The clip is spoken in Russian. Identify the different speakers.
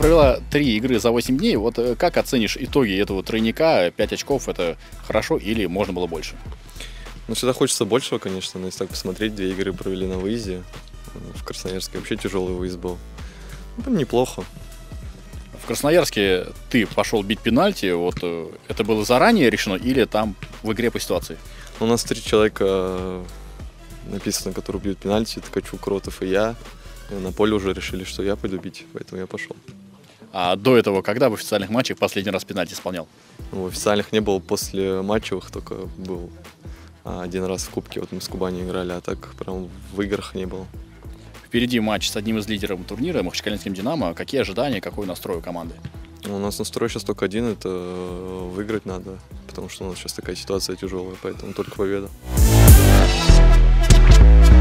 Speaker 1: провела 3 игры за 8 дней. Вот как оценишь итоги этого тройника? 5 очков – это хорошо или можно было больше?
Speaker 2: Ну, всегда хочется большего, конечно, но если так посмотреть, 2 игры провели на выезде. В Красноярске вообще тяжелый выезд был. Ну, там неплохо.
Speaker 1: В Красноярске ты пошел бить пенальти. Вот это было заранее решено или там в игре по ситуации?
Speaker 2: У нас 3 человека написано, которые бьют пенальти. Ткачук, Кротов и я. И на поле уже решили, что я пойду бить, поэтому я пошел.
Speaker 1: А до этого когда в официальных матчах последний раз пенальти исполнял?
Speaker 2: Ну, в официальных не было, после матчевых только был 1 раз в Кубке. Вот мы с Кубани играли, а так прям в играх не было.
Speaker 1: Впереди матч с одним из лидеров турнира, Махачкалинским «Динамо». Какие ожидания, какой настрой у команды?
Speaker 2: У нас настрой сейчас только один, это выиграть надо, потому что у нас сейчас такая ситуация тяжелая, поэтому только победа.